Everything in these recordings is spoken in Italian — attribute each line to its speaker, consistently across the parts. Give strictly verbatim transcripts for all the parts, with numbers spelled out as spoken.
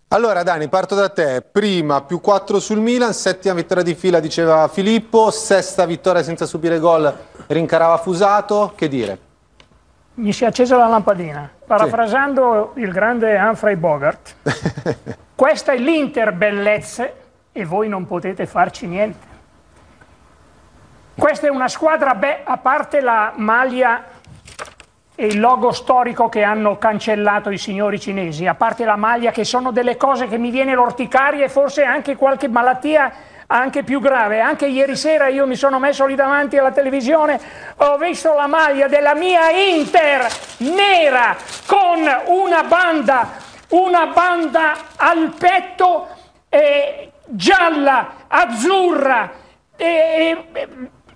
Speaker 1: Allora Dani, parto da te. Prima più quattro sul Milan, settima vittoria di fila diceva Filippo, sesta vittoria senza subire gol, rincarava Fusato, che dire?
Speaker 2: Mi si è accesa la lampadina. Parafrasando sì. il grande Humphrey Bogart, questa è l'Inter bellezze e voi non potete farci niente. Questa è una squadra, beh, a parte la maglia e il logo storico che hanno cancellato i signori cinesi, a parte la maglia, che sono delle cose che mi viene l'orticaria e forse anche qualche malattia anche più grave. Anche ieri sera io mi sono messo lì davanti alla televisione, ho visto la maglia della mia Inter nera con una banda, una banda al petto eh, gialla, azzurra e, e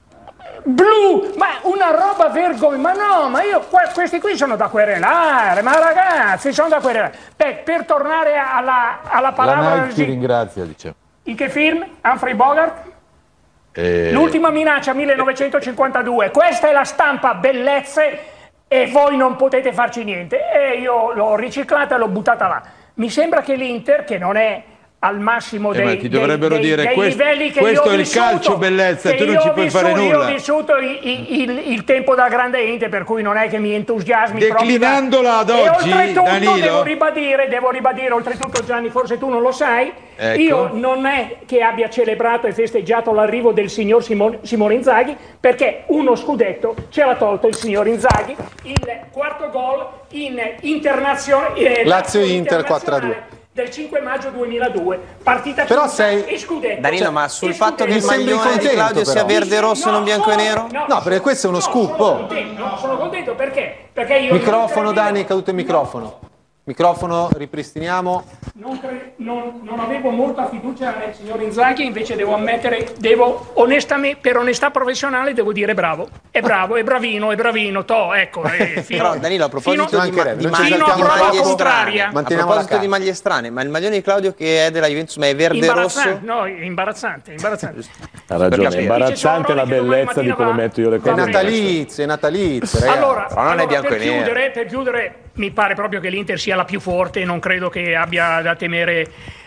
Speaker 2: blu, ma una roba vergognosa. Ma no, ma io questi qui sono da querelare, ma ragazzi, sono da querelare. Beh, per tornare alla, alla palabra,
Speaker 3: la Nike ti ringrazia, dicevo.
Speaker 2: In che film? Humphrey Bogart?
Speaker 3: Eh...
Speaker 2: L'ultima minaccia, millenovecentocinquantadue. Questa è la stampa bellezze e voi non potete farci niente. E io l'ho riciclata e l'ho buttata là. Mi sembra che l'Inter, che non è al massimo dei,
Speaker 3: eh, ma ti dovrebbero
Speaker 2: dei,
Speaker 3: dire
Speaker 2: dei
Speaker 3: questo,
Speaker 2: livelli che
Speaker 3: questo
Speaker 2: io ho
Speaker 3: è il
Speaker 2: vissuto,
Speaker 3: calcio bellezza, tu non ci puoi
Speaker 2: vissuto,
Speaker 3: fare nulla.
Speaker 2: Io ho vissuto il, il, il tempo della grande Inter, per cui non è che mi entusiasmi
Speaker 3: declinandola ad
Speaker 2: proprio.
Speaker 3: oggi,
Speaker 2: e oltretutto
Speaker 3: Danilo,
Speaker 2: devo ribadire, devo ribadire, oltretutto Gianni, forse tu non lo sai, ecco. Io non è che abbia celebrato e festeggiato l'arrivo del signor Simone, Simone Inzaghi, perché uno scudetto ce l'ha tolto il signor Inzaghi, il quarto gol in internazionale eh,
Speaker 1: Lazio-Inter quattro a due
Speaker 2: del cinque maggio duemiladue, partita
Speaker 1: però sei
Speaker 2: e scudetto.
Speaker 4: Danilo,
Speaker 2: cioè,
Speaker 4: ma sul
Speaker 2: scudetto.
Speaker 4: fatto che il maglione di Claudio sia verde e rosso e non bianco e nero?
Speaker 2: No,
Speaker 1: no, perché questo è uno
Speaker 2: no,
Speaker 1: scoop.
Speaker 2: Sono contento, no, sono contento perché? Perché io
Speaker 1: microfono, Dani, è caduto il microfono. Microfono, ripristiniamo.
Speaker 2: Non, non, non avevo molta fiducia nel signor Inzaghi, invece devo ammettere, devo onestamente, per onestà professionale, devo dire bravo. È bravo, è bravino, è bravino, to, ecco. Eh, fino,
Speaker 4: Però Danilo, a proposito
Speaker 2: fino,
Speaker 4: di, ma, di,
Speaker 2: fino
Speaker 4: maglie,
Speaker 2: a prova
Speaker 4: maglie
Speaker 2: contraria.
Speaker 4: strane, a proposito di maglie strane, ma il maglione di Claudio che è della Juventus, ma è verde e rosso?
Speaker 2: No, imbarazzante, imbarazzante.
Speaker 5: Ha ragione, è imbarazzante la bellezza di come metto io le cose.
Speaker 1: È natalizio, è natalizio, ragazzi.
Speaker 2: Allora,
Speaker 4: però non
Speaker 2: allora,
Speaker 4: è bianco
Speaker 2: per
Speaker 4: e nero.
Speaker 2: Chiudere, per chiudere, mi pare proprio che l'Inter sia la più forte, non credo che abbia da temere.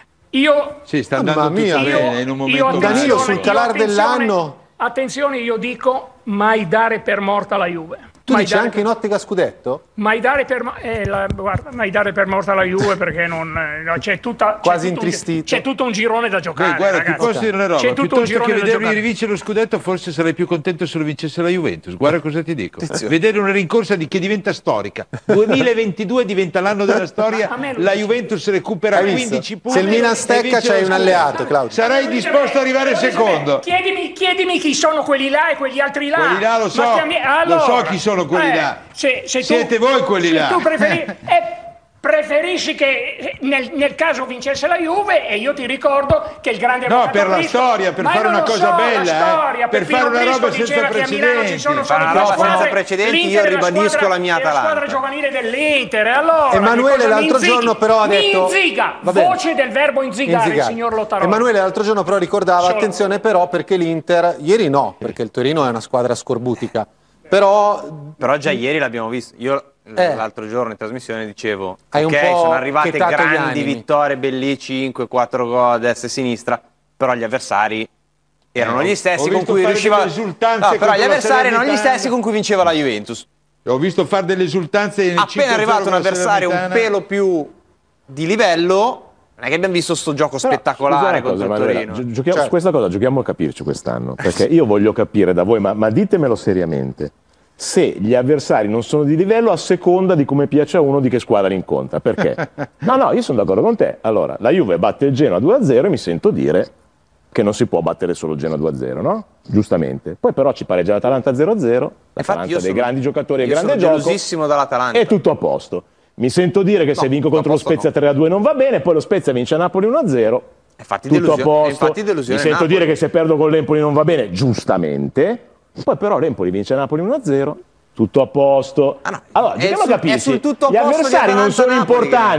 Speaker 2: Io
Speaker 3: sì, sta andando
Speaker 1: mia,
Speaker 3: tutto bene in un momento.
Speaker 2: Io,
Speaker 1: Danilo, sul calare dell'anno.
Speaker 2: Attenzione, io dico mai dare per morta la Juve.
Speaker 1: Tu
Speaker 2: mai
Speaker 1: dici anche
Speaker 2: per...
Speaker 1: in ottica scudetto?
Speaker 2: Mai dare per, eh, la, guarda, mai dare per morta la Juve perché non eh, c'è tutta
Speaker 1: quasi
Speaker 2: c'è
Speaker 1: intristito.
Speaker 2: C'è tutto un girone da giocare.
Speaker 3: Beh, guarda,
Speaker 2: ragazzi.
Speaker 3: ti posso dire una roba, piuttosto che vedermi
Speaker 2: giocare.
Speaker 3: rivincere lo scudetto, forse sarei più contento se lo vincesse la Juventus. Guarda cosa ti dico. Vedere una rincorsa di che diventa storica. duemilaventidue diventa l'anno della storia, la Juventus recupera quindici punti.
Speaker 1: Se il Milan stecca c'hai un alleato, Claudio.
Speaker 3: Sarai disposto ad arrivare secondo.
Speaker 2: Chiedimi, chiedimi chi sono quelli là e quegli altri là.
Speaker 3: Quelli là lo so,
Speaker 2: allora,
Speaker 3: lo so chi sono quelli
Speaker 2: eh,
Speaker 3: là.
Speaker 2: Se, se
Speaker 3: Siete
Speaker 2: tu,
Speaker 3: voi quelli
Speaker 2: se
Speaker 3: là.
Speaker 2: Tu preferi, eh, preferisci che nel, nel caso vincesse la Juve e io ti ricordo che il grande
Speaker 3: no per la
Speaker 2: Brisco,
Speaker 3: storia, per fare una cosa
Speaker 2: so,
Speaker 3: bella,
Speaker 2: storia,
Speaker 3: eh, per fare una roba senza precedenti.
Speaker 2: Ci sono
Speaker 4: per una roba senza precedenti io ribadisco
Speaker 2: squadra,
Speaker 4: la mia Atalanta.
Speaker 2: La squadra giovanile dell'Inter. Allora,
Speaker 1: Emanuele l'altro giorno però ha detto
Speaker 2: Inziga, voce del verbo inzigare,
Speaker 1: inzigare.
Speaker 2: Il signor Lottaroli.
Speaker 1: Emanuele l'altro giorno però ricordava
Speaker 2: Solo.
Speaker 1: attenzione però perché l'Inter ieri no, perché il Torino è una squadra scorbutica. Però,
Speaker 4: però già ieri l'abbiamo visto. Io
Speaker 1: eh,
Speaker 4: l'altro giorno in trasmissione dicevo
Speaker 1: hai
Speaker 4: ok,
Speaker 1: un po'
Speaker 4: sono arrivate
Speaker 1: gli
Speaker 4: grandi vittorie, belli cinque quattro gol a destra e a sinistra, però gli avversari erano
Speaker 3: eh,
Speaker 4: gli stessi con cui riusciva no, però gli avversari erano gli stessi con cui vinceva la Juventus.
Speaker 3: Ho visto fare delle esultanze nel
Speaker 4: appena è arrivato un avversario un pelo più di livello. Non è che abbiamo visto sto gioco
Speaker 5: però,
Speaker 4: spettacolare
Speaker 5: cosa,
Speaker 4: contro il Torino.
Speaker 5: Giochiamo,
Speaker 1: cioè.
Speaker 5: Su questa cosa giochiamo a capirci quest'anno, perché io voglio capire da voi, ma, ma ditemelo seriamente, se gli avversari non sono di livello a seconda di come piace a uno di che squadra incontra. Perché? No, no, io sono d'accordo con te. Allora, la Juve batte il Genoa due a zero e mi sento dire che non si può battere solo il Genoa due a zero, no? Giustamente. Poi però ci pareggia l'Atalanta zero a zero, l'Atalanta dei grandi giocatori e grande gioco.
Speaker 4: Io sono gelosissimo dall'Atalanta.
Speaker 5: E tutto a posto. Mi sento dire che no, se vinco contro lo Spezia no. tre a due non va bene, poi lo Spezia vince a Napoli uno a zero,
Speaker 4: infatti
Speaker 5: tutto a posto.
Speaker 4: Infatti
Speaker 5: Mi sento
Speaker 4: Napoli.
Speaker 5: dire che se perdo con l'Empoli non va bene, giustamente, poi però l'Empoli vince a Napoli uno a zero, tutto a posto.
Speaker 4: Ah, no.
Speaker 5: Allora, dobbiamo capire,
Speaker 4: tutto a
Speaker 5: gli
Speaker 4: posto
Speaker 5: avversari non sono
Speaker 4: Napoli,
Speaker 5: importanti.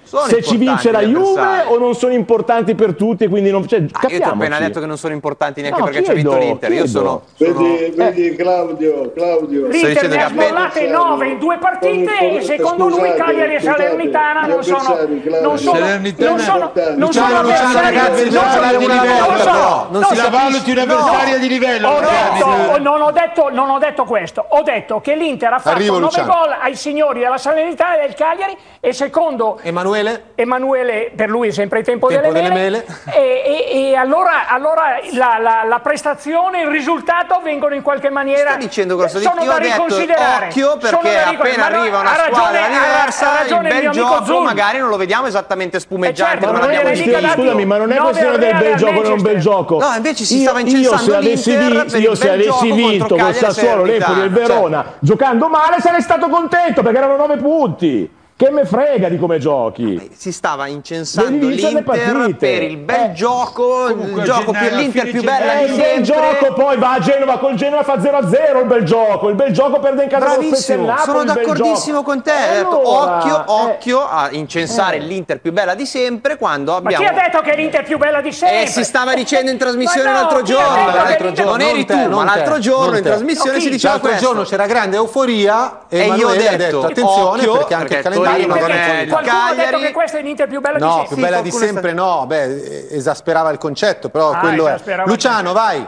Speaker 4: Sono
Speaker 5: se ci vince la
Speaker 4: importanti gli
Speaker 5: Juve
Speaker 4: avversari.
Speaker 5: o non sono importanti per tutti e quindi non cioè,
Speaker 4: Ah, io ti ho appena
Speaker 5: capiamoci.
Speaker 4: detto che non sono importanti neanche
Speaker 5: No,
Speaker 4: perché ci ha vinto
Speaker 5: chiedo,
Speaker 4: l'Inter. Io
Speaker 5: chiedo.
Speaker 4: sono, sono...
Speaker 6: Vedi, vedi Claudio, Claudio.
Speaker 2: L'Inter
Speaker 4: dicendo
Speaker 2: ne
Speaker 4: che
Speaker 2: ha
Speaker 4: appena-
Speaker 2: sbollate nove in due partite
Speaker 6: Come-
Speaker 2: e secondo lui
Speaker 6: scusate,
Speaker 2: Cagliari e
Speaker 6: scusate,
Speaker 2: Salernitana
Speaker 6: gli
Speaker 2: non sono
Speaker 6: avversari, Claudio.
Speaker 2: non sono
Speaker 3: Salernitana
Speaker 2: non sono
Speaker 6: è
Speaker 2: non sono
Speaker 1: Luciano, Luciano,
Speaker 2: avversari
Speaker 1: ragazzi,
Speaker 2: non
Speaker 1: bisogna
Speaker 2: sono-
Speaker 1: parlare di
Speaker 2: non
Speaker 1: livello,
Speaker 2: sono-
Speaker 1: però.
Speaker 2: non
Speaker 3: si
Speaker 2: sono-
Speaker 3: valuti un'avversaria
Speaker 2: no.
Speaker 3: di livello.
Speaker 2: Ho detto,
Speaker 3: Gianni.
Speaker 2: ho- non, ho detto, non ho detto questo, ho detto che l'Inter ha fatto
Speaker 1: Arrivo,
Speaker 2: nove
Speaker 1: Luciano.
Speaker 2: gol ai signori della Salernitana e del Cagliari e secondo
Speaker 1: Emanuele?
Speaker 2: Emanuele, per lui è sempre il tempo,
Speaker 1: Tempo
Speaker 2: delle
Speaker 1: delle
Speaker 2: mele,
Speaker 1: mele.
Speaker 2: e, e- e allora, allora la, la- la prestazione, il risultato vengono in qualche maniera
Speaker 4: Sto dicendo cosa
Speaker 2: sono
Speaker 4: io
Speaker 2: da
Speaker 4: ho detto
Speaker 2: riconsiderare.
Speaker 4: occhio
Speaker 2: Sono
Speaker 4: perché
Speaker 2: da ricon-
Speaker 4: appena
Speaker 2: ma no,
Speaker 4: arriva una
Speaker 2: ha ragione-
Speaker 4: squadra
Speaker 2: ha-
Speaker 4: diversa
Speaker 2: ha ragione
Speaker 4: il
Speaker 2: il
Speaker 4: bel
Speaker 2: mio amico
Speaker 4: gioco
Speaker 2: Zul.
Speaker 4: magari non lo vediamo esattamente spumeggiante
Speaker 2: certo,
Speaker 4: come
Speaker 2: ma non
Speaker 4: l'abbiamo
Speaker 2: gliene
Speaker 4: visto
Speaker 2: dica
Speaker 4: ieri.
Speaker 2: dati.
Speaker 5: Scusami, ma non è
Speaker 2: nove
Speaker 5: questione del
Speaker 2: al
Speaker 5: bel
Speaker 2: Real
Speaker 5: gioco o non
Speaker 2: Manchester.
Speaker 5: bel gioco.
Speaker 4: No, invece si
Speaker 5: Io-
Speaker 4: stava incensando
Speaker 5: io se avessi
Speaker 4: l'Inter
Speaker 5: vi-
Speaker 4: per
Speaker 5: io
Speaker 4: il
Speaker 5: se
Speaker 4: bel
Speaker 5: avessi
Speaker 4: gioco contro
Speaker 5: vinto col
Speaker 4: Cagliari e
Speaker 5: Sassuolo, l'Empoli e il
Speaker 4: Salernitana,
Speaker 5: Verona giocando male sarei stato contento perché erano nove punti. Che me frega di come giochi.
Speaker 4: si stava incensando
Speaker 5: Devi vincere le
Speaker 4: l'Inter
Speaker 5: partite.
Speaker 4: per il bel
Speaker 5: Eh.
Speaker 4: gioco,
Speaker 3: Comunque,
Speaker 4: il gioco
Speaker 3: gennaio,
Speaker 4: per l'Inter
Speaker 3: fine
Speaker 4: più bella
Speaker 5: Eh,
Speaker 4: di
Speaker 5: il bel
Speaker 4: sempre.
Speaker 5: gioco poi va a Genova col Genova fa zero a zero il bel gioco, il bel gioco perde in casa dello Spezia e
Speaker 4: Bravissimo,
Speaker 5: Napoli,
Speaker 4: sono
Speaker 5: il bel
Speaker 4: d'accordissimo
Speaker 5: gioco.
Speaker 4: con te.
Speaker 5: E
Speaker 4: Ho detto,
Speaker 5: allora,
Speaker 4: occhio,
Speaker 5: eh,
Speaker 4: occhio a incensare l'Inter più bella di sempre quando
Speaker 2: Ma
Speaker 4: abbiamo.
Speaker 2: chi ha detto che l'Inter è più bella di sempre?
Speaker 4: Eh, si stava dicendo in trasmissione
Speaker 2: Ma no,
Speaker 4: l'altro
Speaker 2: chi ha
Speaker 4: giorno.
Speaker 2: detto che
Speaker 4: l'altro
Speaker 2: l'Inter-
Speaker 4: giorno. Non eri
Speaker 1: te,
Speaker 4: tu,
Speaker 1: non
Speaker 4: ma
Speaker 1: te,
Speaker 4: l'altro giorno
Speaker 1: non
Speaker 4: in
Speaker 1: te.
Speaker 4: trasmissione
Speaker 2: No,
Speaker 4: si
Speaker 2: chi?
Speaker 4: diceva
Speaker 1: L'altro
Speaker 4: questo.
Speaker 1: giorno c'era grande euforia e
Speaker 4: E io ho
Speaker 1: Emanuele ha
Speaker 4: detto,
Speaker 1: detto attenzione
Speaker 4: occhio,
Speaker 1: perché anche il
Speaker 4: perché
Speaker 1: calendario
Speaker 4: Torino
Speaker 1: non
Speaker 4: non
Speaker 1: è
Speaker 4: è
Speaker 1: il
Speaker 4: il
Speaker 2: Qualcuno ha detto
Speaker 4: Cagliari.
Speaker 2: che questa è l'Inter più bella di
Speaker 1: No,
Speaker 2: sempre.
Speaker 1: più bella di
Speaker 4: qualcuno
Speaker 1: sempre no, beh, esasperava il concetto, però
Speaker 2: Ah,
Speaker 1: quello è.
Speaker 2: esasperava il
Speaker 1: Luciano, vai.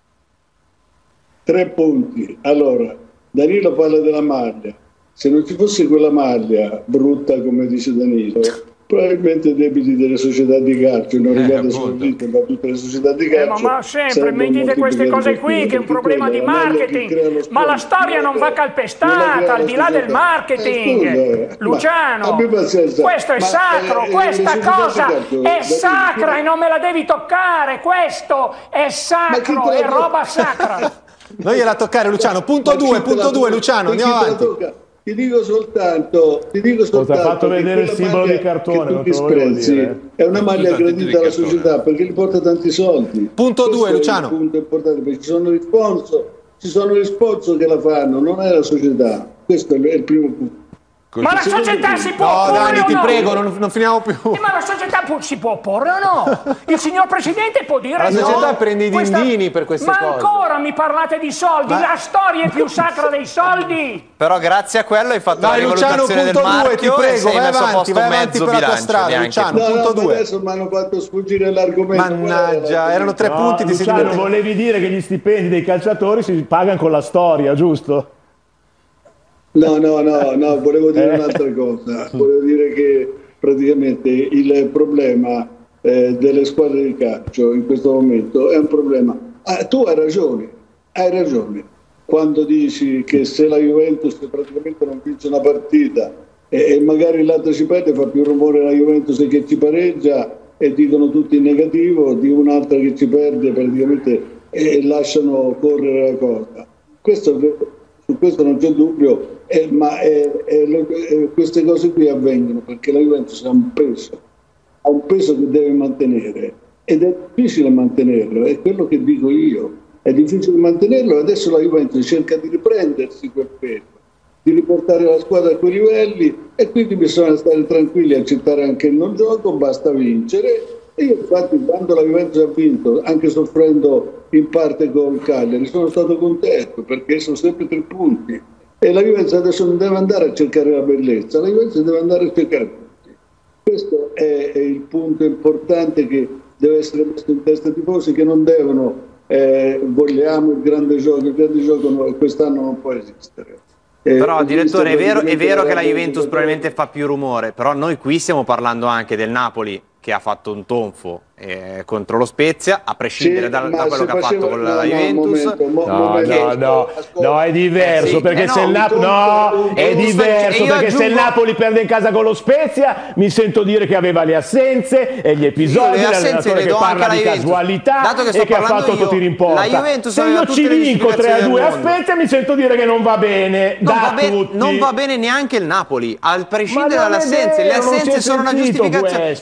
Speaker 6: Tre punti. Allora, Danilo parla della maglia. Se non ci fosse quella maglia brutta, come dice Danilo, probabilmente i debiti delle società di calcio, non
Speaker 3: Eh,
Speaker 6: riguarda solo
Speaker 3: appunto.
Speaker 6: l'Inter, ma tutte le società di
Speaker 2: Eh, ma,
Speaker 6: calcio.
Speaker 2: ma sempre
Speaker 6: sarebbero
Speaker 2: mi dite queste
Speaker 6: moltiplicati
Speaker 2: cose
Speaker 6: per
Speaker 2: qui
Speaker 6: due,
Speaker 2: che è un
Speaker 6: perché
Speaker 2: problema
Speaker 6: quella
Speaker 2: di
Speaker 6: è la maglia che
Speaker 2: marketing,
Speaker 6: crea lo
Speaker 2: ma la
Speaker 6: sponsor.
Speaker 2: storia non va
Speaker 6: Quella
Speaker 2: calpestata
Speaker 6: crea
Speaker 2: al di là
Speaker 6: la
Speaker 2: del
Speaker 6: società.
Speaker 2: marketing.
Speaker 6: Eh, scusa,
Speaker 2: Luciano,
Speaker 6: ma abbi pazienza.
Speaker 2: questo è
Speaker 6: Ma,
Speaker 2: sacro,
Speaker 6: eh, eh,
Speaker 2: questa
Speaker 6: le società di
Speaker 2: cosa
Speaker 6: calcio,
Speaker 2: è
Speaker 6: Danilo,
Speaker 2: sacra e non me la devi toccare, questo è
Speaker 6: chi
Speaker 2: sacro,
Speaker 6: te la
Speaker 2: è
Speaker 6: tocca?
Speaker 2: roba sacra.
Speaker 1: Non gliela toccare Luciano, punto
Speaker 6: Ma chi
Speaker 1: due,
Speaker 6: te
Speaker 1: punto
Speaker 6: la
Speaker 1: due
Speaker 6: tocca?
Speaker 1: Luciano,
Speaker 6: Chi
Speaker 1: andiamo
Speaker 6: te la
Speaker 1: avanti.
Speaker 6: tocca? Ti dico soltanto, ti dico
Speaker 5: Cosa ha
Speaker 6: soltanto
Speaker 5: fatto
Speaker 6: che
Speaker 5: vedere il
Speaker 6: quella
Speaker 5: simbolo
Speaker 6: maglia
Speaker 5: di cartone,
Speaker 6: che tu
Speaker 5: non te lo volevo
Speaker 6: disprezzi
Speaker 5: dire.
Speaker 6: è una maglia
Speaker 3: Scusate,
Speaker 6: gradita
Speaker 3: di
Speaker 6: alla
Speaker 3: cartone.
Speaker 6: società perché gli porta tanti soldi.
Speaker 1: Punto
Speaker 6: Questo
Speaker 1: due,
Speaker 6: è
Speaker 1: Luciano.
Speaker 6: il punto importante perché ci sono gli sponsor, ci sono gli sponsor che la fanno, non è la società. Questo è il- è il primo punto.
Speaker 2: Ma la società si può
Speaker 1: No,
Speaker 2: opporre
Speaker 1: Dani,
Speaker 2: o
Speaker 1: ti
Speaker 2: no?
Speaker 1: prego, non, non finiamo più.
Speaker 2: Eh, ma la società pu- si può opporre o no? Il signor Presidente può dire
Speaker 1: La
Speaker 2: no.
Speaker 1: società prende i
Speaker 2: Questa-
Speaker 1: dindini per queste
Speaker 2: ma
Speaker 1: cose.
Speaker 2: ancora mi parlate di soldi,
Speaker 1: Ma-
Speaker 2: la storia è più sacra dei soldi.
Speaker 4: Però grazie a quello hai fatto
Speaker 1: Dai,
Speaker 4: la
Speaker 1: Luciano,
Speaker 4: rivalutazione del
Speaker 1: punto due, ti
Speaker 4: marchio e
Speaker 1: prego,
Speaker 4: sei
Speaker 1: vai
Speaker 4: messo a
Speaker 1: avanti,
Speaker 4: posto
Speaker 1: vai avanti
Speaker 4: mezzo
Speaker 1: per la tua
Speaker 4: bilancio,
Speaker 1: strada,
Speaker 4: neanche.
Speaker 1: Luciano.
Speaker 6: No,
Speaker 1: punto
Speaker 6: no, ma
Speaker 1: due.
Speaker 6: adesso mi hanno fatto sfuggire l'argomento.
Speaker 1: Mannaggia, erano tre
Speaker 5: No,
Speaker 1: punti, ti sei
Speaker 5: Luciano,
Speaker 1: dimenticato.
Speaker 5: volevi dire che gli stipendi dei calciatori si pagano con la storia, giusto?
Speaker 6: No, no, no, no, volevo dire
Speaker 5: Eh.
Speaker 6: un'altra cosa. Volevo dire che praticamente il problema eh, delle squadre di calcio in questo momento è un problema. Ah, tu hai ragione, hai ragione. Quando dici che se la Juventus praticamente non vince una partita e, e magari l'altra ci perde, fa più rumore la Juventus che ci pareggia e dicono tutti in negativo di un'altra che ci perde praticamente e lasciano correre la cosa. Questo è vero. Su questo non c'è dubbio, eh, ma eh, eh, lo- eh, queste cose qui avvengono perché la Juventus ha un peso, ha un peso che deve mantenere ed è difficile mantenerlo, è quello che dico io, è difficile mantenerlo e adesso la Juventus cerca di riprendersi quel peso, di riportare la squadra a quei livelli e quindi bisogna stare tranquilli, accettare anche il non gioco, basta vincere. E io infatti quando la Juventus ha vinto, anche soffrendo in parte col Cagliari, sono stato contento perché sono sempre tre punti e la Juventus adesso non deve andare a cercare la bellezza, la Juventus deve andare a cercare punti. Questo è, è il punto importante che deve essere messo in testa ai tifosi, che non devono eh, vogliamo il grande gioco, il grande gioco no, quest'anno non può esistere. Eh,
Speaker 4: Però direttore, è vero, è
Speaker 6: praticamente
Speaker 4: vero che la
Speaker 6: grande
Speaker 4: Juventus
Speaker 6: giocatore.
Speaker 4: probabilmente fa più rumore, però noi qui stiamo parlando anche del Napoli che ha fatto un tonfo eh, contro lo Spezia, a prescindere
Speaker 6: Sì,
Speaker 4: da,
Speaker 6: ma
Speaker 4: da quello
Speaker 6: se
Speaker 4: che ha
Speaker 6: faceva-
Speaker 4: fatto con
Speaker 6: no,
Speaker 4: la
Speaker 6: no,
Speaker 4: Juventus.
Speaker 6: momento, mo-
Speaker 5: No,
Speaker 6: momento,
Speaker 5: no, no,
Speaker 6: ascolta.
Speaker 5: no, è diverso
Speaker 4: Eh sì,
Speaker 5: perché
Speaker 4: eh
Speaker 5: se
Speaker 4: no,
Speaker 5: il Napoli
Speaker 6: un
Speaker 5: no,
Speaker 6: tonto,
Speaker 5: è
Speaker 6: un tonto,
Speaker 5: diverso
Speaker 4: e io
Speaker 5: perché se il
Speaker 4: aggiungo-
Speaker 5: Napoli perde in casa con lo Spezia mi sento dire che aveva le assenze e gli episodi,
Speaker 4: Io le assenze
Speaker 5: l'allenatore
Speaker 4: le
Speaker 5: che
Speaker 4: do anche
Speaker 5: parla
Speaker 4: alla
Speaker 5: di
Speaker 4: Juventus.
Speaker 5: casualità
Speaker 4: Dato che sto
Speaker 5: e che ha
Speaker 4: parlando
Speaker 5: fatto
Speaker 4: io,
Speaker 5: tiro in porta.
Speaker 4: la Juventus
Speaker 5: Se
Speaker 4: aveva
Speaker 5: io
Speaker 4: tutte
Speaker 5: ci
Speaker 4: le
Speaker 5: vinco tre a
Speaker 4: giustificazioni
Speaker 5: due a
Speaker 4: del mondo.
Speaker 5: Spezia mi sento dire che non va bene
Speaker 4: Non
Speaker 5: da
Speaker 4: va, be-
Speaker 5: tutti.
Speaker 4: non va bene neanche il Napoli, al prescindere
Speaker 5: Ma non
Speaker 4: dalle
Speaker 5: è
Speaker 4: assenze. Le
Speaker 5: vero, non si
Speaker 4: assenze
Speaker 5: è
Speaker 4: sono una
Speaker 5: sentito
Speaker 4: giustificazione.
Speaker 5: questo,
Speaker 4: Ma se
Speaker 5: non è
Speaker 4: abbiamo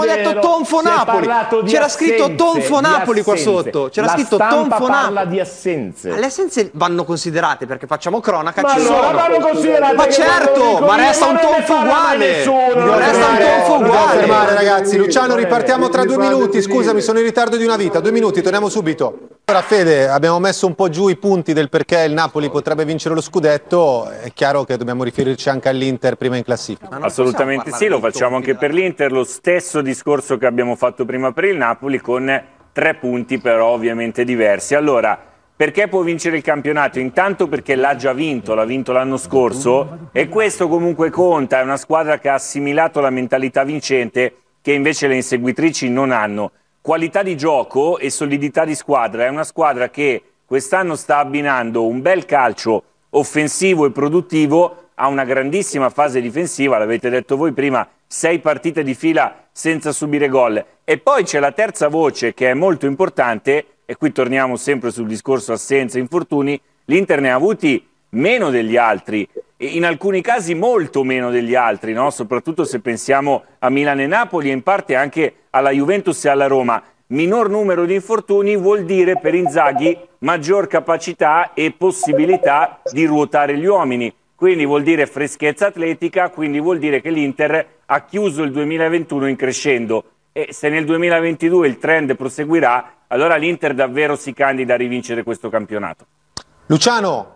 Speaker 4: detto Tonfo Napoli. C'era scritto Tonfo Napoli qua sotto. C'era scritto Tonfo Napoli.
Speaker 5: Parla di assenze.
Speaker 4: Le assenze vanno considerate perché facciamo cronaca.
Speaker 5: Ma
Speaker 4: ci
Speaker 5: allora
Speaker 4: sono.
Speaker 5: vanno considerate.
Speaker 4: Ma certo, ma resta un tonfo uguale. Ma resta un tonfo uguale.
Speaker 1: Fermare, ragazzi. Luciano, ripartiamo tra due minuti. Scusami, sono in ritardo di una vita. Due minuti, torniamo subito. Allora, Fede, abbiamo messo un po' giù i punti del perché il Napoli potrebbe vincere lo scudetto. È chiaro che dobbiamo riferirci anche all'Inter prima in classifica.
Speaker 7: Assolutamente sì, lo facciamo anche per l'Inter. Lo stesso discorso che abbiamo fatto prima per il Napoli, con tre punti però ovviamente diversi. Allora, perché può vincere il campionato? Intanto perché l'ha già vinto, l'ha vinto l'anno scorso e questo comunque conta. È una squadra che ha assimilato la mentalità vincente che invece le inseguitrici non hanno. Qualità di gioco e solidità di squadra. È una squadra che quest'anno sta abbinando un bel calcio offensivo e produttivo a una grandissima fase difensiva, l'avete detto voi prima, sei partite di fila senza subire gol. E poi c'è la terza voce che è molto importante, e qui torniamo sempre sul discorso assenze e infortuni. L'Inter ne ha avuti meno degli altri, e in alcuni casi molto meno degli altri, no? Soprattutto se pensiamo a Milan e Napoli e in parte anche alla Juventus e alla Roma. Minor numero di infortuni vuol dire per Inzaghi maggior capacità e possibilità di ruotare gli uomini, quindi vuol dire freschezza atletica, quindi vuol dire che l'Inter ha chiuso il duemilaventuno in crescendo, e se nel duemilaventidue il trend proseguirà, allora l'Inter davvero si candida a rivincere questo campionato.
Speaker 1: Luciano,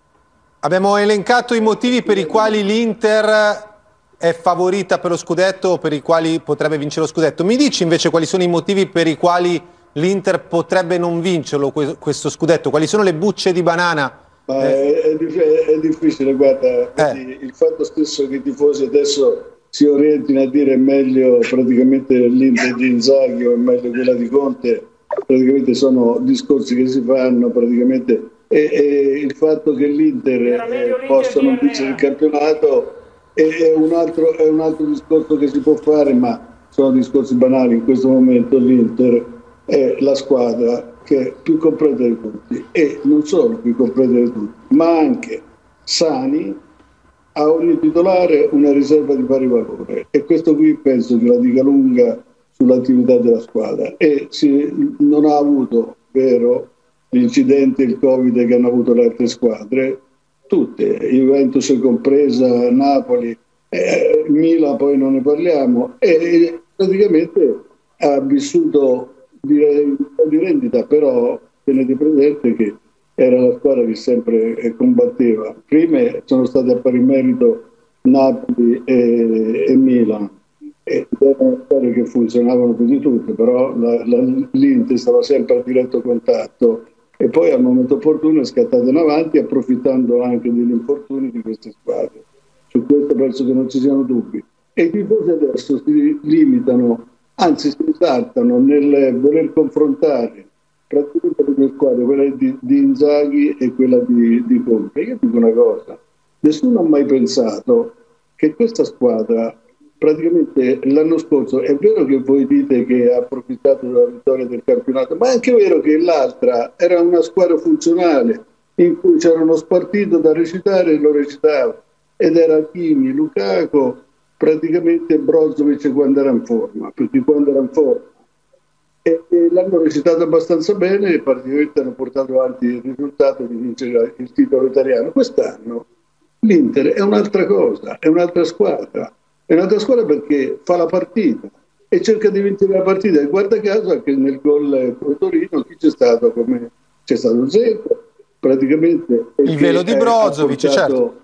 Speaker 1: abbiamo elencato i motivi per i quali l'Inter è favorita per lo scudetto o per i quali potrebbe vincere lo scudetto. Mi dici invece quali sono i motivi per i quali l'Inter potrebbe non vincerlo questo scudetto? Quali sono le bucce di banana?
Speaker 6: Ma è, è, è difficile, guarda, eh. il fatto stesso che i tifosi adesso si orientino a dire è meglio praticamente l'Inter di Inzaghi o è meglio quella di Conte, praticamente sono discorsi che si fanno praticamente, e, e il fatto che l'Inter eh, possa non vincere il campionato è, è, un altro, è un altro discorso che si può fare, ma sono discorsi banali. In questo momento l'Inter è la squadra che è più completa di tutti, e non solo più completa di tutti, ma anche sani, ha ogni titolare una riserva di pari valore, e questo qui penso che la dica lunga sull'attività della squadra. E si, non ha avuto, vero, l'incidente, il Covid che hanno avuto le altre squadre, tutte, Juventus compresa, Napoli, eh, Milan poi non ne parliamo, e praticamente ha vissuto direi un po' di rendita, però tenete presente che era la squadra che sempre combatteva. Prima sono state a pari merito Napoli e, e Milan, e erano squadre che funzionavano più di tutte, però la, la, l'Inter stava sempre a diretto contatto, e poi al momento opportuno è scattata in avanti, approfittando anche degli infortuni di queste squadre. Su questo penso che non ci siano dubbi, e i tifosi adesso si limitano, anzi si esaltano nel voler confrontare praticamente le due squadre, quella di, di Inzaghi e quella di, di Conte. Io dico una cosa: nessuno ha mai pensato che questa squadra praticamente l'anno scorso, è vero che voi dite che ha approfittato della vittoria del campionato, ma è anche vero che l'altra era una squadra funzionale in cui c'era uno spartito da recitare e lo recitava, ed era Hakimi, Lukaku, praticamente Brozovic quando era in forma, perché quando era in forma e, e l'hanno recitato abbastanza bene, e praticamente hanno portato avanti il risultato di vincere il titolo italiano. Quest'anno l'Inter è un'altra cosa, è un'altra squadra, è un'altra squadra perché fa la partita e cerca di vincere la partita, e guarda caso anche nel gol con Torino chi c'è stato? Come c'è stato Zecco, praticamente
Speaker 1: il velo di Brozovic, certo.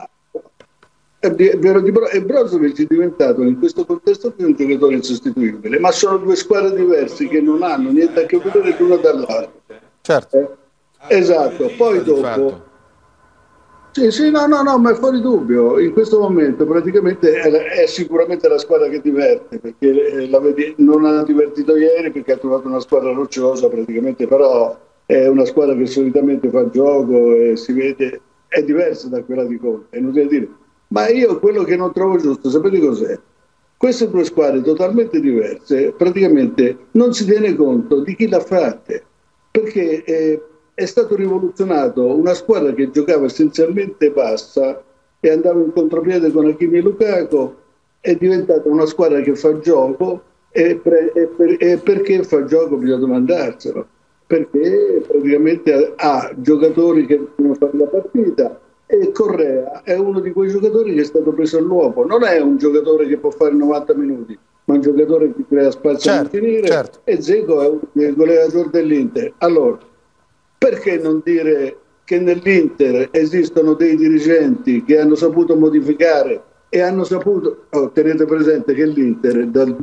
Speaker 6: È vero, e Brozovic è diventato in questo contesto più un giocatore insostituibile, ma sono due squadre diverse che non hanno niente a che vedere l'una dall'altra.
Speaker 1: Certo.
Speaker 6: Eh? Esatto, poi dopo sì, sì, no, no, no, ma è fuori dubbio. In questo momento praticamente è, è sicuramente la squadra che diverte, perché la vedi, non ha divertito ieri perché ha trovato una squadra rocciosa praticamente, però è una squadra che solitamente fa gioco e si vede, è diversa da quella di Conte, è inutile dire. Ma io quello che non trovo giusto, sapete cos'è? Queste due squadre totalmente diverse, praticamente non si tiene conto di chi l'ha fatte, perché eh, è stato rivoluzionato una squadra che giocava essenzialmente bassa e andava in contropiede con Hakimi e Lukaku, è diventata una squadra che fa gioco E, pre, e, per, e perché fa gioco bisogna domandarselo, perché praticamente ha, ha giocatori che devono fare la partita, e Correa è uno di quei giocatori che è stato preso all'uopo. Non è un giocatore che può fare novanta minuti, ma un giocatore che crea spazio
Speaker 1: certo,
Speaker 6: a finire,
Speaker 1: certo.
Speaker 6: E Dzeko è un goleador dell'Inter. Allora, perché non dire che nell'Inter esistono dei dirigenti che hanno saputo modificare e hanno saputo, oh, tenete presente che l'Inter dal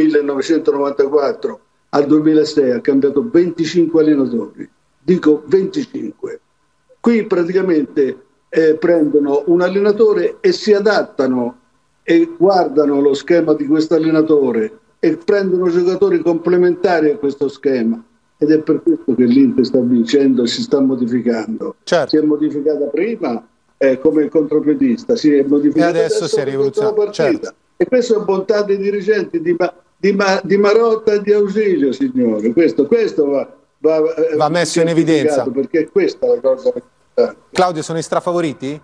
Speaker 6: millenovecentonovantaquattro al duemilasei ha cambiato venticinque allenatori, dico venticinque. Qui praticamente eh, prendono un allenatore e si adattano e guardano lo schema di questo allenatore e prendono giocatori complementari a questo schema, ed è per questo che l'Inter sta vincendo e si sta modificando.
Speaker 1: Certo.
Speaker 6: Si è modificata prima eh, come contropiedista, si è modificata
Speaker 1: e adesso, adesso si è rivoluzionata. Certo.
Speaker 6: E questo è bontà dei dirigenti di, Ma, di, Ma, di Marotta e di Ausilio, signore. Questo, questo va, va,
Speaker 1: va messo in evidenza,
Speaker 6: perché questa è la cosa importante.
Speaker 1: Claudio, sono i strafavoriti?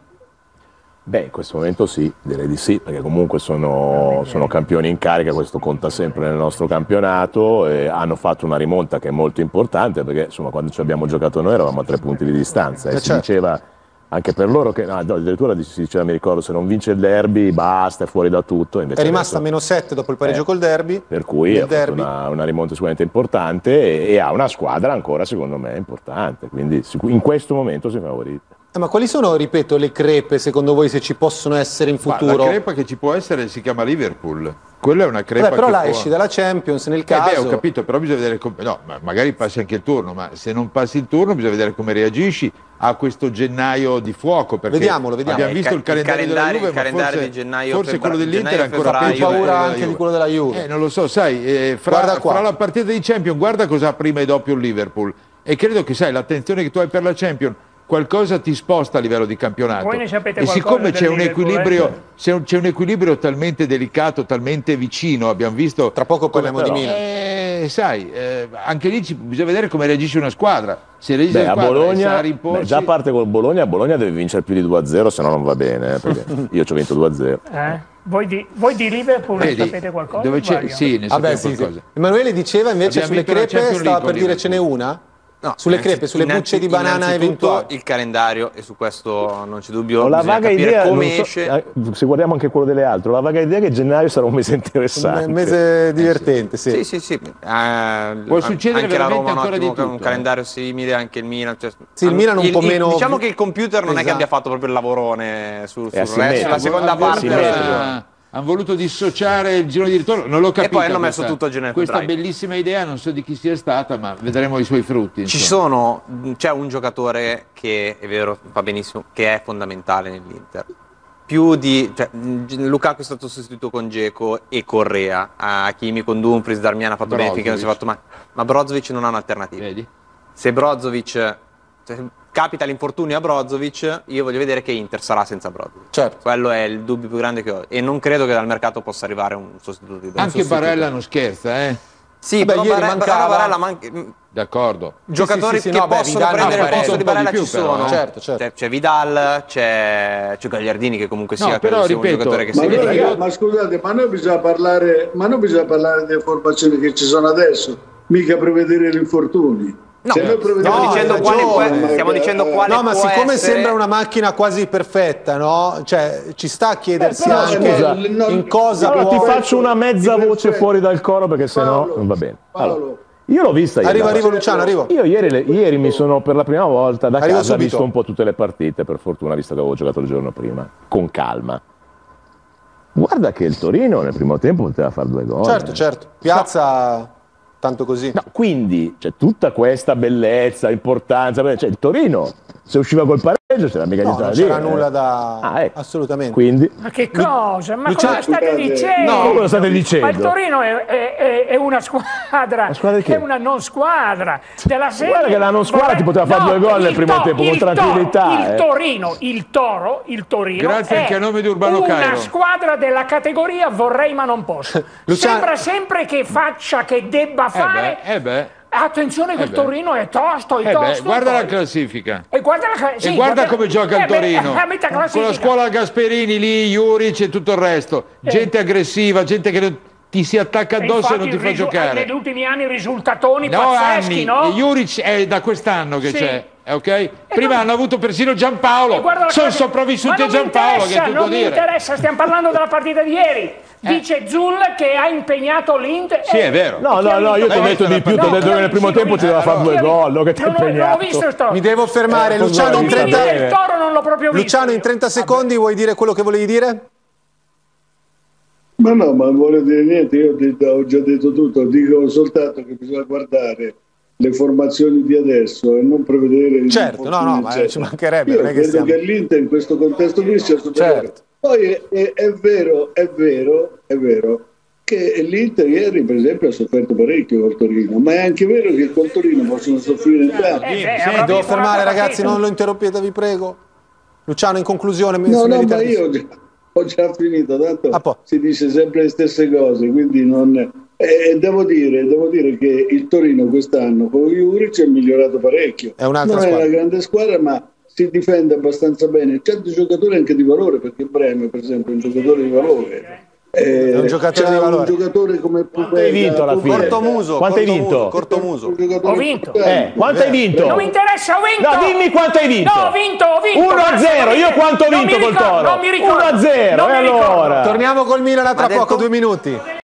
Speaker 5: Beh, in questo momento sì, direi di sì, perché comunque sono, sono campioni in carica, questo conta sempre nel nostro campionato, e hanno fatto una rimonta che è molto importante, perché insomma quando ci abbiamo giocato noi eravamo a tre punti di distanza, e eh si certo. diceva anche per loro che, no, addirittura si diceva, mi ricordo, se non vince il derby basta, è fuori da tutto. Invece
Speaker 1: è rimasta a meno sette dopo il pareggio eh, col derby.
Speaker 5: Per cui ha fatto una, una rimonta sicuramente importante, e, e ha una squadra ancora secondo me importante, quindi in questo momento si favorita.
Speaker 1: Eh, ma quali sono, ripeto, le crepe secondo voi, se ci possono essere in futuro?
Speaker 3: Ma la crepa che ci può essere si chiama Liverpool. Quella è una crepa.
Speaker 1: Vabbè, però
Speaker 3: che
Speaker 1: là
Speaker 3: può...
Speaker 1: esci dalla Champions nel caso.
Speaker 3: Eh beh, ho capito, però bisogna vedere come... No, ma magari passi anche il turno, ma se non passi il turno bisogna vedere come reagisci a questo gennaio di fuoco. Perché
Speaker 1: vediamolo, vediamo.
Speaker 3: Abbiamo visto
Speaker 4: il,
Speaker 3: il calendario,
Speaker 4: il calendario
Speaker 3: della Juve,
Speaker 4: il calendario
Speaker 3: forse,
Speaker 4: di gennaio,
Speaker 3: forse
Speaker 4: febbraio,
Speaker 3: quello dell'Inter è ancora
Speaker 4: febbraio,
Speaker 3: peggio.
Speaker 1: Ho paura
Speaker 3: della
Speaker 1: anche
Speaker 3: Juve.
Speaker 1: di quello della Juve.
Speaker 3: Eh, non lo so, sai, eh, fra, fra la partita di Champions, guarda cosa ha prima e dopo il Liverpool. E credo che, sai, l'attenzione che tu hai per la Champions qualcosa ti sposta a livello di campionato,
Speaker 2: voi ne sapete
Speaker 3: e siccome c'è un, equilibrio,
Speaker 2: eh?
Speaker 3: c'è un equilibrio talmente delicato, talmente vicino, abbiamo visto
Speaker 1: tra poco parliamo di Milan,
Speaker 3: eh, sai, eh, anche lì ci, bisogna vedere come reagisce una squadra. Se reagisce
Speaker 5: beh,
Speaker 3: una
Speaker 5: a
Speaker 3: squadra
Speaker 5: Bologna,
Speaker 3: rimporsi...
Speaker 5: beh, già parte col Bologna, Bologna deve vincere più di due a zero, se no non va bene, eh, perché io ci ho vinto due a zero.
Speaker 2: Eh? Voi, di, voi di Liverpool ne sapete qualcosa?
Speaker 3: Dove c'è? Sì, ne
Speaker 1: Vabbè,
Speaker 3: sappiamo
Speaker 1: sì,
Speaker 3: qualcosa.
Speaker 1: Sì. Emanuele diceva invece
Speaker 3: Abbiamo
Speaker 1: sulle crepe, stava per dire ce n'è una?
Speaker 4: No,
Speaker 1: sulle crepe, sulle bucce di banana eventuali.
Speaker 4: Il calendario, e su questo non c'è dubbio,
Speaker 5: la vaga idea,
Speaker 4: come
Speaker 5: so,
Speaker 4: esce.
Speaker 5: Se guardiamo anche quello delle altre, la vaga idea è che gennaio sarà un mese interessante.
Speaker 1: Un mese divertente, sì.
Speaker 4: Sì, sì, sì. Eh,
Speaker 3: Può succedere
Speaker 4: anche la Roma
Speaker 3: ancora
Speaker 4: un, ottimo,
Speaker 3: di tutto,
Speaker 4: un calendario simile, anche il Milan. Cioè,
Speaker 1: sì, il Milan un
Speaker 4: il,
Speaker 1: po'
Speaker 4: il,
Speaker 1: meno...
Speaker 4: Diciamo che il computer non
Speaker 1: esatto.
Speaker 4: è che abbia fatto proprio il lavorone sul, sul
Speaker 5: resto,
Speaker 4: la seconda parte.
Speaker 3: Hanno voluto dissociare il giro di ritorno, non l'ho capito.
Speaker 4: E poi hanno messo
Speaker 3: questa,
Speaker 4: tutto a gennaio.
Speaker 3: Questa bellissima idea, non so di chi sia stata, ma vedremo i suoi frutti.
Speaker 4: Ci sono, c'è un giocatore che è vero, va benissimo, che è fondamentale nell'Inter. Più di, cioè, Lukaku è stato sostituito con Dzeko e Correa, Hakimi con Dumfries, Darmian ha fatto
Speaker 3: Brozovic.
Speaker 4: bene finché non si è fatto male, ma Brozovic non ha un'alternativa.
Speaker 3: Vedi?
Speaker 4: Se Brozovic, cioè, capita l'infortunio a Brozovic, io voglio vedere che Inter sarà senza Brozovic.
Speaker 1: Certo.
Speaker 4: Quello è il dubbio più grande che ho, e non credo che dal mercato possa arrivare un sostituto di
Speaker 3: Anche
Speaker 4: sostituto.
Speaker 3: Barella non scherza, eh?
Speaker 4: Sì,
Speaker 1: Vabbè,
Speaker 4: però
Speaker 1: ieri
Speaker 4: Barella,
Speaker 1: mancava...
Speaker 4: Barella man...
Speaker 3: D'accordo.
Speaker 4: Giocatori
Speaker 1: sì, sì, sì,
Speaker 4: che
Speaker 1: no, beh,
Speaker 4: possono
Speaker 1: Vidal
Speaker 4: prendere il
Speaker 1: Barella
Speaker 4: posto di Barella
Speaker 3: più,
Speaker 4: ci
Speaker 3: però,
Speaker 4: sono.
Speaker 3: eh.
Speaker 1: Certo, certo.
Speaker 4: C'è, c'è Vidal, c'è, c'è Gagliardini che comunque
Speaker 3: No,
Speaker 4: sia,
Speaker 3: però,
Speaker 4: credo sia
Speaker 3: ripeto,
Speaker 4: un giocatore che
Speaker 6: Ma,
Speaker 4: si
Speaker 6: noi,
Speaker 4: vede.
Speaker 6: ragazzi, ma scusate, ma noi bisogna parlare, ma noi bisogna parlare delle formazioni che ci sono adesso, mica prevedere gli infortuni.
Speaker 4: No,
Speaker 6: Se noi prevediamo-
Speaker 4: stiamo,
Speaker 1: no,
Speaker 4: dicendo
Speaker 1: hai
Speaker 4: quale può,
Speaker 1: ragione.
Speaker 4: stiamo dicendo quale
Speaker 1: No, ma
Speaker 4: può
Speaker 1: siccome
Speaker 4: essere...
Speaker 1: sembra una macchina quasi perfetta, no? Cioè, ci sta a chiedersi
Speaker 5: Eh, però,
Speaker 1: anche
Speaker 5: scusa,
Speaker 1: in cosa
Speaker 5: allora
Speaker 1: può...
Speaker 5: ti faccio una mezza
Speaker 6: Di
Speaker 5: voce
Speaker 6: perfetto.
Speaker 5: fuori dal coro, perché sennò
Speaker 6: Paolo,
Speaker 5: non va bene. Allora,
Speaker 6: Paolo,
Speaker 5: io l'ho vista ieri.
Speaker 1: Arrivo,
Speaker 5: dai.
Speaker 1: arrivo Luciano, arrivo.
Speaker 5: Io ieri, ieri mi sono per la prima volta da
Speaker 1: Arrivo
Speaker 5: casa
Speaker 1: subito.
Speaker 5: visto un po' tutte le partite, per fortuna, visto che avevo giocato il giorno prima, con calma. Guarda che il Torino nel primo tempo poteva fare due gol.
Speaker 1: Certo,
Speaker 5: eh.
Speaker 1: certo. Piazza tanto così.
Speaker 5: No, quindi c'è tutta questa bellezza, importanza, cioè il Torino se usciva col pareggio c'era mica
Speaker 1: No,
Speaker 5: niente da
Speaker 1: non
Speaker 5: dire.
Speaker 1: c'era nulla da...
Speaker 5: Ah, ecco.
Speaker 1: Assolutamente.
Speaker 5: Quindi
Speaker 2: Ma che cosa? Ma
Speaker 1: Luciano,
Speaker 2: cosa state
Speaker 6: scusate.
Speaker 2: dicendo?
Speaker 5: No, cosa state dicendo?
Speaker 2: Ma il Torino è, è- è- è una squadra,
Speaker 5: Una squadra di che?
Speaker 2: è una non squadra della serie.
Speaker 5: Guarda che la non squadra
Speaker 2: Vorrei-
Speaker 5: ti poteva fare due gol nel
Speaker 2: il
Speaker 5: primo
Speaker 2: To-
Speaker 5: tempo, con
Speaker 2: il Toro-
Speaker 5: tranquillità,
Speaker 2: Il
Speaker 5: eh.
Speaker 2: Torino, il Toro, il Torino
Speaker 3: Grazie
Speaker 2: è
Speaker 3: anche a nome di Urbano
Speaker 2: una
Speaker 3: Cairo.
Speaker 2: squadra della categoria vorrei ma non posso.
Speaker 1: Luciano-
Speaker 2: Sembra sempre che faccia, che debba
Speaker 3: Eh
Speaker 2: fare.
Speaker 3: beh, eh beh,
Speaker 2: Attenzione che
Speaker 3: Eh
Speaker 2: il
Speaker 3: beh.
Speaker 2: Torino è tosto, è
Speaker 3: eh
Speaker 2: tosto.
Speaker 3: beh, guarda
Speaker 2: poi-
Speaker 3: la classifica.
Speaker 2: E guarda, la, sì,
Speaker 3: E guarda come gioca il
Speaker 2: eh, beh,
Speaker 3: Torino,
Speaker 2: a metà
Speaker 3: con la
Speaker 2: classifica.
Speaker 3: scuola Gasperini lì, Juric e tutto il resto, gente aggressiva, gente che non- ti si attacca addosso e, e non ti fa giocare.
Speaker 2: Negli ultimi anni risultatoni
Speaker 3: no,
Speaker 2: pazzeschi,
Speaker 3: anni.
Speaker 2: no?
Speaker 3: Juric è da quest'anno che
Speaker 2: sì.
Speaker 3: c'è. Okay? Prima
Speaker 2: non...
Speaker 3: hanno avuto persino Giampaolo, sono sopravvissuti a Giampaolo. Che è tutto
Speaker 2: non
Speaker 3: dire.
Speaker 2: mi interessa, stiamo parlando della partita di ieri. Dice eh. Zull che ha impegnato l'Inter.
Speaker 3: Sì, è vero.
Speaker 5: No, no, no, io ti ho detto di più, ti ho detto che nel primo tempo ci doveva fare due gol, no, che ti ha impegnato.
Speaker 1: Mi devo fermare, Luciano, in trenta...
Speaker 2: del Toro non l'ho proprio visto.
Speaker 1: Luciano, in trenta secondi vuoi dire quello che volevi dire?
Speaker 6: Ma no, ma non voglio dire niente, io ho, detto, ho già detto tutto, dico soltanto che bisogna guardare le formazioni di adesso e non prevedere...
Speaker 1: Certo, no, no, ma ci mancherebbe.
Speaker 6: Io
Speaker 1: non è che
Speaker 6: credo
Speaker 1: stiamo...
Speaker 6: che l'Inter in questo contesto qui sia superiore.
Speaker 1: Certo.
Speaker 6: Poi è, è, è vero, è vero, è vero che l'Inter ieri per esempio ha sofferto parecchio col Torino, ma è anche vero che col Torino possono soffrire in campo.
Speaker 2: Eh, beh,
Speaker 1: sì, devo fermare ragazzi, non lo interrompete, vi prego. Luciano, in conclusione...
Speaker 6: No, no, ma io... Ho già finito, tanto ah, si dice sempre le stesse cose, quindi non... Eh, devo, dire, devo dire che il Torino quest'anno con Juric è migliorato parecchio.
Speaker 1: È un'altra
Speaker 6: non
Speaker 1: squadra.
Speaker 6: è una grande squadra, ma si difende abbastanza bene. Certi giocatori anche di valore, perché Bremer per esempio è un giocatore di valore. Eh,
Speaker 1: è un giocatore di valore.
Speaker 6: Un giocatore come
Speaker 5: Quanto hai vinto alla fine?
Speaker 1: Cortomuso.
Speaker 5: Quanto hai vinto?
Speaker 1: Cortomuso.
Speaker 2: Ho vinto.
Speaker 5: Eh, quanto hai vinto?
Speaker 2: Non mi interessa, ho vinto.
Speaker 5: No, dimmi quanto hai vinto.
Speaker 2: No, ho vinto, ho vinto.
Speaker 5: uno a zero, io quanto ho vinto col Toro?
Speaker 2: Non mi ricordo.
Speaker 5: uno a zero, e allora?
Speaker 1: Torniamo col Milan tra poco, due minuti.